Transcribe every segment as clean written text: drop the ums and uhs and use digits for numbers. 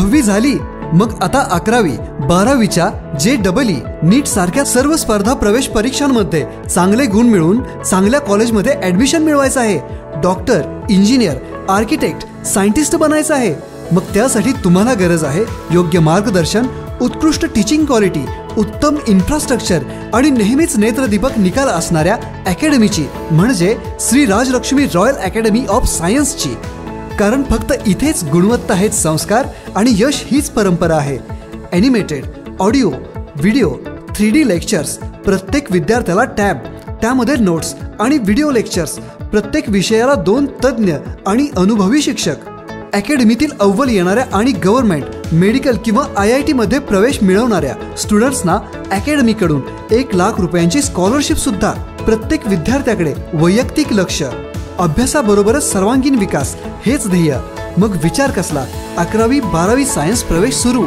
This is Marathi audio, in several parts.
10वी झाली, मग आता 11वी 12वीच्या JEE नीट सारख्या सर्व स्पर्धा प्रवेश परीक्षांमध्ये चांगले गुण मिळवून चांगल्या कॉलेजमध्ये ऍडमिशन मिळवायचं आहे. डॉक्टर, इंजिनियर, आर्किटेक्ट, सायंटिस्ट बनायचं आहे. मग त्यासाठी तुम्हाला गरज आहे योग्य मार्गदर्शन, उत्कृष्ट टीचिंग क्वालिटी, उत्तम इन्फ्रास्ट्रक्चर आणि नेहमीच नेत्रदीपक निकाल असणाऱ्या अकॅडमीची, म्हणजे Shri Rajlakshmi Royal Academy of सायन्सची. कारण फक्त इथेच गुणवत्ता हेच संस्कार आणि यश हीच परंपरा आहे. Animated, audio, video, 3D lectures, प्रत्येक विद्यार्थ्याला टॅब, त्यामध्ये नोट्स आणि व्हिडिओ लेक्चर्स, प्रत्येक विषयाला 2 तज्ज्ञ आणि अनुभवी शिक्षक. अकॅडमीतील अव्वल येणाऱ्या आणि गव्हर्नमेंट, मेडिकल किंवा IIT मध्ये प्रवेश मिळवणाऱ्या स्टुडंट्सना अकॅडमीकडून 1 लाख रुपयांची स्कॉलरशिप सुद्धा. प्रत्येक विद्यार्थ्याकडे वैयक्तिक लक्ष, अभ्यासाबरोबरच सर्वांगीण विकास हेच ध्येय. मग विचार कसला, 11वी 12वी सायन्स प्रवेश सुरू.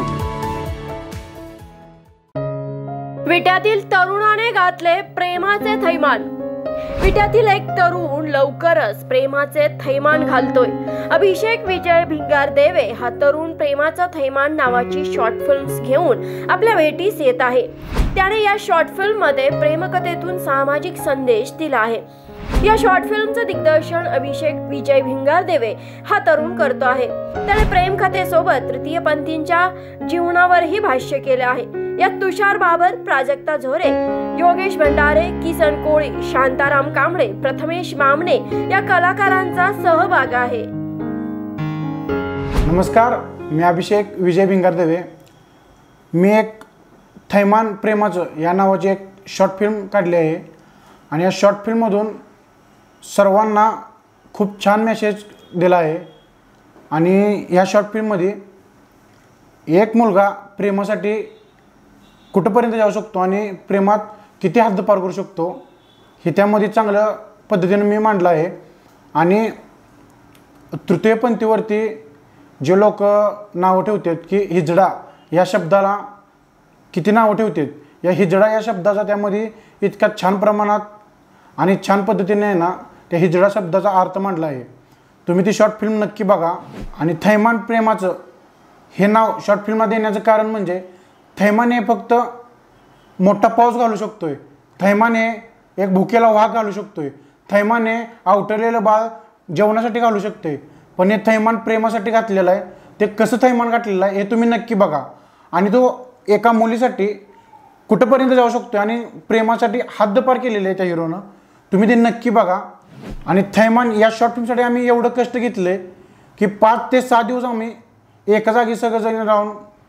विट्यातील तरुणाने घातले प्रेमाचे थैमान. विट्यातील एक तरुण लवकरच प्रेमाचे थैमान घालतोय. अभिषेक विजय भिंगारदेवे हा तरुण प्रेमाचा थैमान नावाची शॉर्ट फिल्म्स घेऊन आपल्या भेटीस येत आहे. त्याने या शॉर्ट फिल्म मध्ये प्रेमकथेतून सामाजिक संदेश दिला आहे. या शॉर्ट फिल्मचं दिग्दर्शन अभिषेक विजय भिंगारदेवे हा तरुण करतो आहे. त्याने प्रेम कथेसोबत तृतीयपंथींच्या जीवनावरही भाष्य केले आहे. यात तुषार बाबर, प्राजक्ता झोरे, योगेश भंडारे, किसन कोळी, शांताराम कांबळे, प्रथमेश बामणे या कलाकारांचा सहभाग आहे. नमस्कार, मी अभिषेक विजय भिंगारदेवे. मी एक थैमान प्रेमाचं या नावाची एक शॉर्ट फिल्म काढली आहे आणि या शॉर्ट फिल्ममधून सर्वांना खूप छान मेसेज दिला आहे. आणि या शॉर्ट फिल्ममध्ये एक मुलगा प्रेमासाठी कुठंपर्यंत जाऊ शकतो आणि प्रेमात किती हद्द पार करू शकतो हे त्यामध्ये चांगल्या पद्धतीने मी मांडलं आहे. आणि तृतीयपंथीवरती जे लोक नावं ठेवतात की हिजडा या शब्दाला किती नावं ठेवतात, या हिजडा या शब्दाचा त्यामध्ये इतक्या छान प्रमाणात आणि छान पद्धतीने आहे ना त्या हिजडा शब्दाचा अर्थ मांडला आहे. तुम्ही ती शॉर्ट फिल्म नक्की बघा. आणि थैमान प्रेमाचं हे नाव शॉर्ट फिल्ममध्ये देण्याचं कारण म्हणजे थैमान हे फक्त मोठा पाऊस घालू शकतोय, थैमान हे एक भुकेला वाघ घालू शकतोय, थैमान हे आवटलेलं बाळ जेवणासाठी घालू शकते. पण हे थैमान प्रेमासाठी घातलेलं आहे. ते कसं थैमान घातलेलं आहे हे तुम्ही नक्की बघा. आणि तो एका मुलीसाठी कुठंपर्यंत जाऊ शकतो आणि प्रेमासाठी हद्द पार केलेली आहे त्या हिरोनं. तुम्ही ते नक्की बघा. आणि थैमान या शॉर्ट फिल्मसाठी आम्ही एवढं कष्ट घेतले की 5 ते 6 दिवस आम्ही एका जागी सगळेजण राहून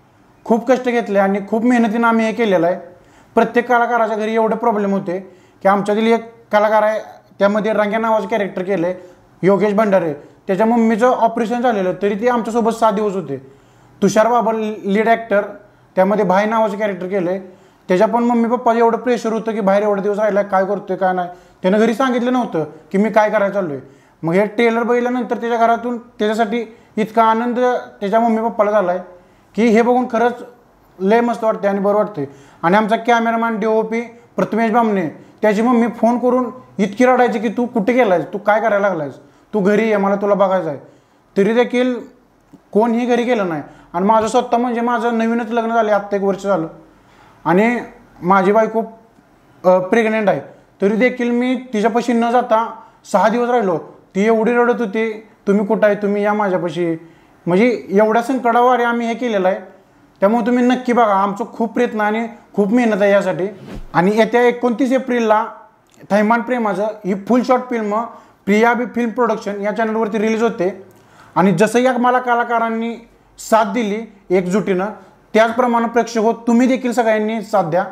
खूप कष्ट घेतले आणि खूप मेहनतीनं आम्ही हे केलेलं आहे. प्रत्येक कलाकाराच्या घरी एवढे प्रॉब्लेम होते की आमच्यातील एक कलाकार आहे, त्यामध्ये रंग्या नावाचं कॅरेक्टर केलं आहे, योगेश भंडारे. त्याच्या मम्मीचं ऑपरेशन झालेलं तरी ते आमच्यासोबत 6 दिवस होते. तुषार बाबर लीड ॲक्टर, त्यामध्ये भाई नावाचं कॅरेक्टर केलं आहे. त्याच्या पण मम्मी पप्पा एवढं प्रेशर होतं की बाहेर एवढे दिवस राहिला काय करतोय काय नाही. त्यानं घरी सांगितलं नव्हतं की मी काय करायला चाललो आहे. मग हे ट्रेलर बघितल्यानंतर त्याच्या घरातून त्याच्यासाठी इतका आनंद त्याच्या मम्मी पप्पाला झाला आहे की हे बघून खरंच लय मस्त वाटते आणि बरं वाटते. आणि आमचा कॅमेरामॅन DOP प्रथमेश बामणे, त्याची मम्मी फोन करून इतकी रडायची की तू कुठे गेलायस, तू काय करायला लागलायस, तू घरी ये, मला तुला बघायचं आहे. तरी देखील कोणही घरी गेलं नाही. आणि माझं स्वतः म्हणजे माझं नवीनच लग्न झालं, आत्ता 1 वर्ष झालं आणि माझी बायको प्रेग्नेंट आहे. तरी देखील मी तिच्यापाशी न जाता 6 दिवस राहिलो. ती एवढी रडत होती, तुम्ही कुठं आहे, तुम्ही या माझ्यापाशी. म्हणजे एवढ्या संकटावर आम्ही हे केलेलं आहे. त्यामुळे तुम्ही नक्की बघा. आमचं खूप प्रयत्न आणि खूप मेहनत आहे यासाठी. आणि येत्या 29 एप्रिलला थैमान प्रेमाचं ही full short film Priya film production या चॅनलवरती रिलीज होते. आणि जसं या मला कलाकारांनी साथ दिली एकजुटीनं, त्याचप्रमाणे प्रेक्षक हो तुम्ही देखील सगळ्यांनी साथ द्या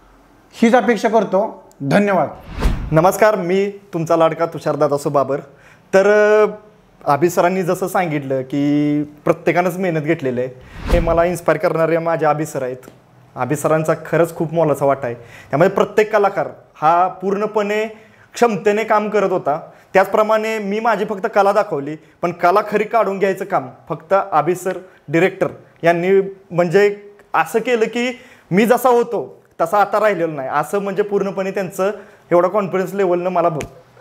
हीच अपेक्षा करतो. धन्यवाद. नमस्कार, मी तुमचा लाडका तुषारदादा बाबर. तर अभि सरांनी जसं सांगितलं की प्रत्येकानंच मेहनत घेतलेली आहे. हे मला इन्स्पायर करणारे माझे अभि सर आहेत. अभि सरांचा खरंच खूप मोलाचा वाटा आहे. त्यामुळे प्रत्येक कलाकार हा पूर्णपणे क्षमतेने काम करत होता. त्याचप्रमाणे मी माझी फक्त कला दाखवली, पण कला खरी काढून घ्यायचं काम फक्त अभि सर डिरेक्टर यांनी म्हणजे असं केलं की मी जसा होतो तसा आता राहिलेलो नाही. असं म्हणजे पूर्णपणे त्यांचं एवढा कॉन्फिडन्स लेवलनं मला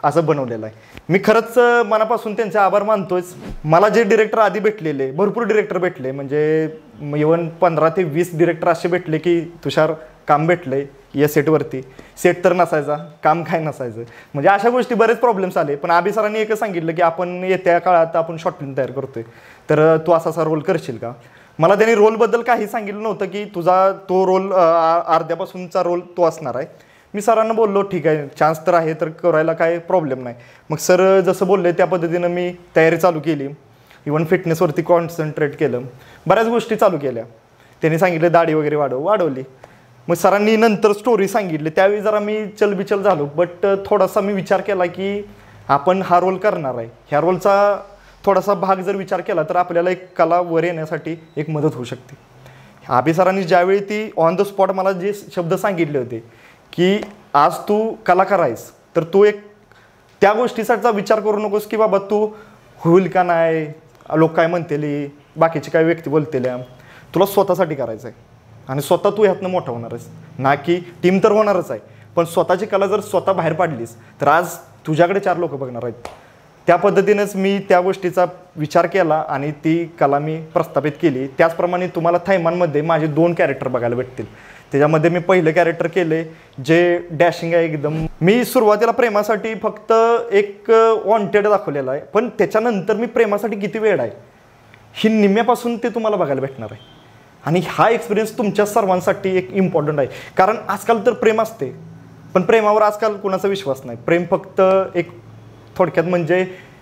असं बनवलेलं आहे. मी खरंच मनापासून त्यांचे आभार मानतोच. मला जे डिरेक्टर आधी भेटलेले, भरपूर डिरेक्टर भेटले, म्हणजे इव्हन 15 ते 20 डिरेक्टर असे भेटले की तुषार काम भेटले या सेटवरती, सेट तर नसायचा, काम काय नसायचं, म्हणजे अशा गोष्टी बरेच प्रॉब्लेम्स आले. पण अभि सरांनी एकच सांगितलं की आपण येत्या काळात आपण शॉर्ट फिल्म तयार करतोय, तर तू असा रोल करशील का. मला त्यांनी रोलबद्दल काही सांगितलं नव्हतं की तुझा तो रोल अर्ध्यापासूनचा रोल तो असणार आहे. मी सरांना बोललो ठीक आहे, चान्स तर आहे तर करायला काय प्रॉब्लेम नाही. मग सर जसं बोलले त्या पद्धतीनं मी तयारी चालू केली. इव्हन फिटनेसवरती कॉन्सन्ट्रेट केलं, बऱ्याच गोष्टी चालू केल्या. त्यांनी सांगितलं दाढी वगैरे वाढवली. मग सरांनी नंतर स्टोरी सांगितली, त्यावेळी जरा मी चलबिचल झालो. बट थोडासा मी विचार केला की आपण हा रोल करणार आहे, ह्या रोलचा थोडासा भाग जर विचार केला तर आपल्याला एक कला वर येण्यासाठी एक मदत होऊ शकते. अभि सरांनी ज्यावेळी ती ऑन द स्पॉट मला जे शब्द सांगितले होते की आज तू कलाकार आहेस, तर तू एक त्या गोष्टीसाठीचा विचार करू नकोस की बाबा तू होईल का नाही, लोक काय म्हणतील, बाकीचे काय व्यक्ती बोलतील. तुला स्वतःसाठी करायचं आहे आणि स्वतः तू ह्यातनं मोठा होणार आहेस, ना की टीम तर होणारच आहे, पण स्वतःची कला जर स्वतः बाहेर पाडलीस तर आज तुझ्याकडे 4 लोक बघणार आहेत. त्या पद्धतीनेच मी त्या गोष्टीचा विचार केला आणि ती कला मी प्रस्थापित केली. त्याचप्रमाणे तुम्हाला थैमानमध्ये माझे 2 कॅरेक्टर बघायला भेटतील. त्याच्यामध्ये मी पहिलं कॅरेक्टर केले जे डॅशिंग आहे एकदम. मी सुरुवातीला प्रेमासाठी फक्त एक वॉन्टेड दाखवलेला आहे, पण त्याच्यानंतर मी प्रेमासाठी किती वेळ आहे ही निम्म्यापासून ते तुम्हाला बघायला भेटणार आहे. आणि हा एक्सपिरियन्स तुमच्या सर्वांसाठी एक इम्पॉर्टंट आहे, कारण आजकाल तर प्रेम असते पण प्रेमावर आजकाल कुणाचा विश्वास नाही. प्रेम फक्त एक थोडक्यात म्हणजे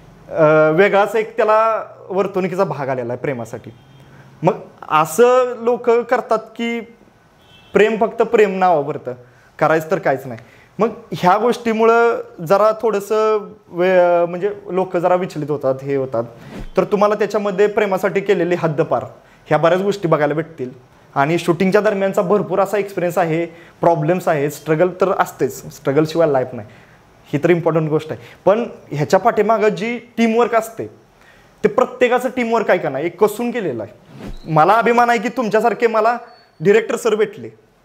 वेगळाच एक त्याला वर्तणुकीचा भाग आलेला आहे प्रेमासाठी. मग असं लोक करतात की प्रेम फक्त प्रेम नावावरतं, करायचं तर काहीच नाही. मग ह्या गोष्टीमुळं जरा थोडंसं म्हणजे लोक जरा विचलित होतात, हे होतात. तर तुम्हाला त्याच्यामध्ये प्रेमासाठी केलेली हद्दपार ह्या बऱ्याच गोष्टी बघायला भेटतील. आणि शूटिंगच्या दरम्यानचा भरपूर असा एक्सपिरियन्स आहे, प्रॉब्लेम्स आहेत, स्ट्रगल तर असतेच, स्ट्रगलशिवाय लाईफ नाही, ही तर इम्पॉर्टंट गोष्ट आहे. पण ह्याच्या पाठीमागं जी टीमवर्क असते ते प्रत्येकाचं टीमवर्क आहे का नाही एक कसून केलेलं आहे. मला अभिमान आहे की तुमच्यासारखे मला डिरेक्टर सर भेटले.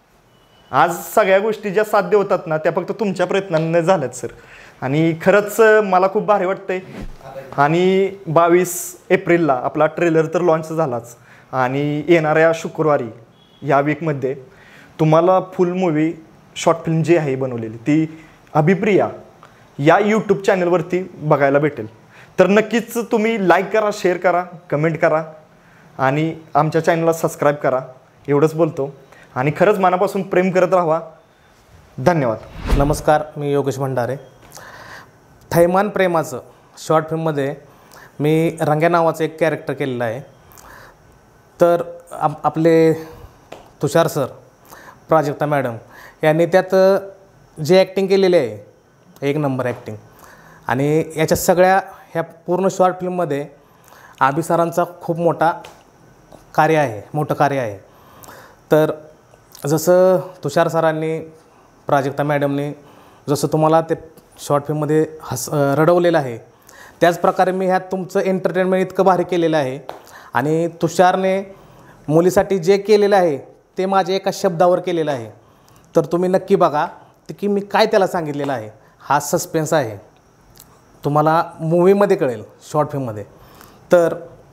आज सगळ्या गोष्टी ज्या साध्य होतात ना त्या फक्त तुमच्या प्रयत्नांनी झाल्यात सर, आणि खरंच मला खूप भारी वाटतंय. आणि 22 एप्रिलला आपला ट्रेलर तर लॉन्च झालाच, आणि येणाऱ्या शुक्रवारी या वीकमध्ये तुम्हाला फुल मूवी शॉर्ट फिल्म जी आहे बनवलेली ती अभिप्रिया या यूट्यूब चॅनलवरती बघायला भेटेल. तर नक्कीच तुम्ही लाईक करा, शेअर करा, कमेंट करा आणि आमच्या चॅनलला सबस्क्राईब करा. एवढंच बोलतो आणि खरंच मनापासून प्रेम करत राहा. धन्यवाद. नमस्कार, मी योगेश भंडारे. थैमान प्रेमाचं शॉर्ट फिल्ममध्ये मी रंग्या नावाचं एक कॅरेक्टर केलेलं आहे. तर आपले तुषार सर, प्राजक्ता मॅडम यांनी त्यात जे ॲक्टिंग केलेली आहे एक नंबर ॲक्टिंग. आणि याच्या सगळ्या ह्या पूर्ण शॉर्ट फिल्ममध्ये अभि सरांचा खूप मोठं कार्य आहे. तर जसं तुषार सरांनी, प्राजक्ता मॅडमनी जसं तुम्हाला ते शॉर्ट फिल्ममध्ये रडवलेलं आहे, त्याचप्रकारे मी ह्यात तुमचं एंटरटेनमेंट इतकं भारी केलेलं आहे. आणि तुषारने मुलीसाठी जे केलेलं आहे ते माझ्या एका शब्दावर केलेलं आहे. तर तुम्ही नक्की बघा की मी काय त्याला सांगितलेलं आहे. हा सस्पेन्स आहे, तुम्हाला मूवीमध्ये कळेल, शॉर्ट फिल्ममध्ये. तर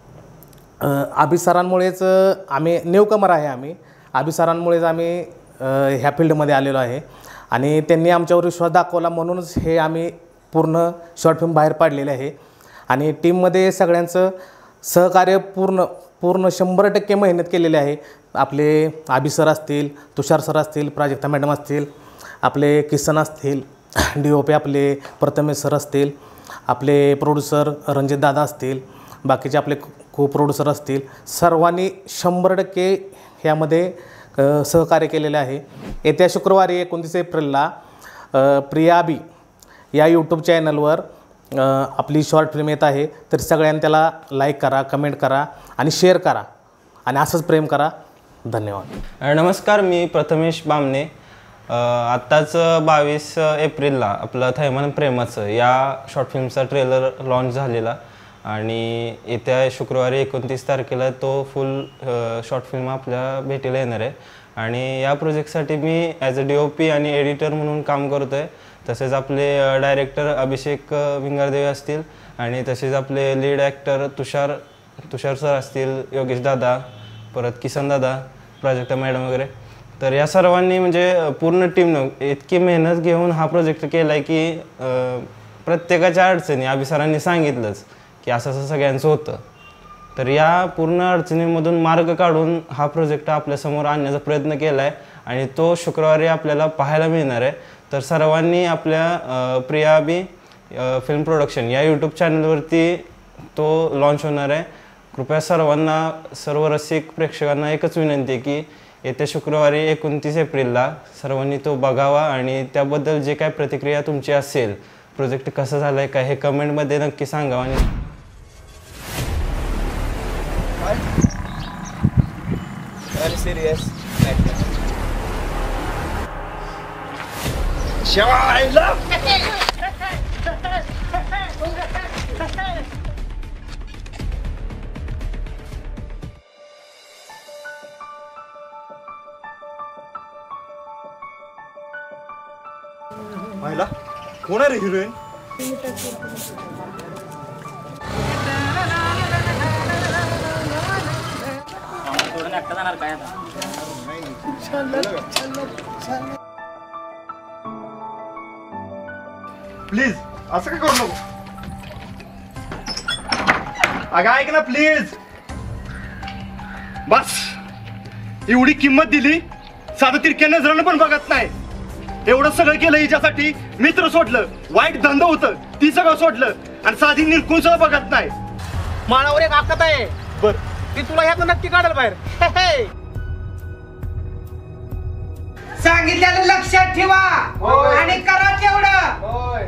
अभि सरांमुळेच आम्ही न्यूकमर आहे, अभि सरांमुळेच आम्ही ह्या फील्डमध्ये आलेलो आहे. आणि त्यांनी आमच्यावर विश्वास दाखवला म्हणूनच हे आम्ही पूर्ण शॉर्ट फिल्म बाहेर पाडलेले आहे. आणि टीममध्ये सगळ्यांचं सहकार्य पूर्ण 100% मेहनत केलेली आहे. आपले अभि सर असतील, तुषार सर असतील, प्राजक्ता मॅडम असतील, आपले किसन असतील, DOP आपले प्रथमेश सर असतील, आपले प्रोड्युसर रणजित दादा असतील, बाकीचे आपले को प्रोड्युसर असतील, सर्वांनी 100% ह्यामध्ये सहकार्य केलेले आहे. येत्या शुक्रवारी 29 एप्रिलला प्रिया अभि या यूट्यूब चॅनलवर आपली शॉर्ट फिल्म येत आहे. तर सगळ्यांनी त्याला लाईक करा, कमेंट करा आणि शेअर करा आणि असंच प्रेम करा. धन्यवाद. नमस्कार, मी प्रथमेश बामणे. आत्ताच 22 एप्रिलला आपलं थैमान प्रेमाचं या शॉर्ट फिल्मचा ट्रेलर लॉन्च झालेला आणि येत्या शुक्रवारी 29 तारखेला तो फुल शॉर्ट फिल्म आपल्या भेटीला येणार आहे. आणि या प्रोजेक्टसाठी मी ॲज अ DOP आणि एडिटर म्हणून काम करतो आहे. तसेच आपले डायरेक्टर अभिषेक भिंगारदेवे असतील आणि तसेच आपले लीड ॲक्टर तुषार सर असतील, योगेश दादा, परत किसन दादा, प्राजक्ता मॅडम वगैरे. तर या सर्वांनी म्हणजे पूर्ण टीमनं इतकी मेहनत घेऊन हा प्रोजेक्ट केला आहे की प्रत्येकाच्या अडचणी अभिसरांनी सांगितलंच की असं असं सगळ्यांचं होतं. तर या पूर्ण अडचणींमधून मार्ग काढून हा प्रोजेक्ट आपल्यासमोर आणण्याचा प्रयत्न केला आहे आणि तो शुक्रवारी आपल्याला पाहायला मिळणार आहे. तर सर्वांनी आपल्या प्रिया अभि फिल्म प्रोडक्शन या यूट्यूब चॅनलवरती तो लॉन्च होणार आहे. कृपया सर्व रसिक प्रेक्षकांना एकच विनंती आहे की येत्या शुक्रवारी 29 एप्रिलला सर्वांनी तो बघावा आणि त्याबद्दल जे काय प्रतिक्रिया तुमची असेल, प्रोजेक्ट कसं झालं आहे काय, हे कमेंटमध्ये नक्की सांगा. आणि महिला कोण आहे रे हिरोईन? प्लीज असं काय करू नको. अगं ऐक ना प्लीज. बस एवढी किंमत दिली, साधं तिरक्या नजरानं पण बघत नाही. एवढं सगळं केलं हिच्यासाठी, मित्र सोडलं, वाईट धंदा होतं ती सगळं सोडलं आणि साधी निरखून सुद्धा बघत नाही. मानावर एक आकत आहे, बर ती तुला ह्यात नक्की काढेल बाहेर. सांगितलेलं लक्षात ठेवा आणि करा तेवढं.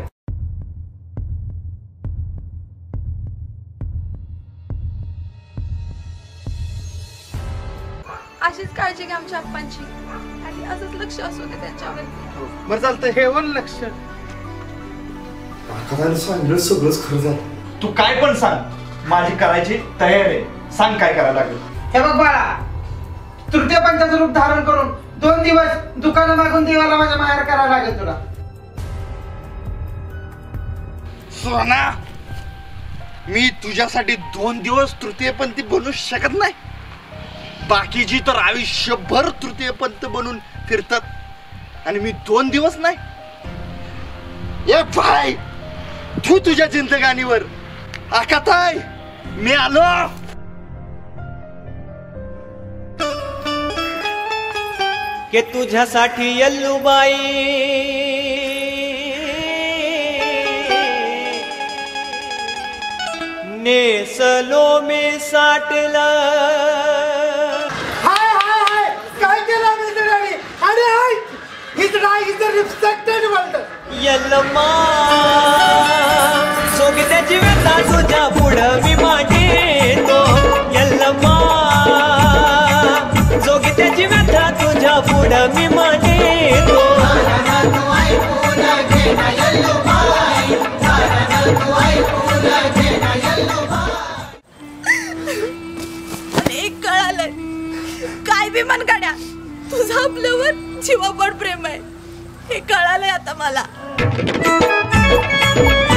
अशीच काळजी घ्या आमच्या आप्पांची आणि असंच लक्ष असू दे त्यांच्यावरती. बरं चालतंय. ठेवून लक्ष. सांगितलं सगळंच खरं झालं. तू काय पण सांग, माझी करायची तयार आहे. सांग काय करायला लागेल. हे बघ बाळा, तृतीय पंथाचं रूप धारण करून 2 दिवस दुकानं मागून देवाला माझ्या माहेर करायला लागेल तुला. सोना, मी तुझ्यासाठी 2 दिवस तृतीयपंथी बनू शकत नाही. बाकीची तर आयुष्यभर तृतीयपंथ बनून फिरतात आणि मी 2 दिवस नाही. ए भाई, तू तुझ्या जिंदगानीवर. आकाताई, मी आलो. के तुझ्यासाठी यल्लूबाई नेसलो मी साठला. हाय हाय हाय, काय केलं मित्रांनी? अरे हाय, हिजडा इज द रिस्पेक्टेड वर्ल्ड. यल्लमा सोगत्याची व्यथा तुझ्या पुढं मी मांडतो. यल्लमा सोगत्याची व्यथा तुझ्या पुढं मी मांडतो. एक कळालंय, काय बी मन गाड्या, तुझं आपल्यावर जीवापड प्रेम आहे हे कळालंय आता मला.